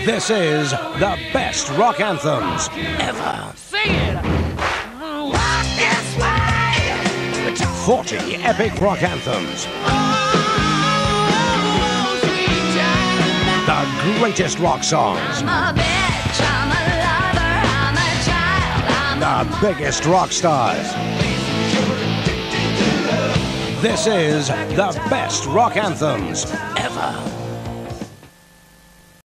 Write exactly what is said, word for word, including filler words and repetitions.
This is the best rock anthems ever. Sing it! Walk this way! forty epic rock anthems. Oh, sweet child. The greatest rock songs. I'm a bitch, I'm a lover, I'm a child, I'm The biggest rock stars. This is the best rock anthems ever.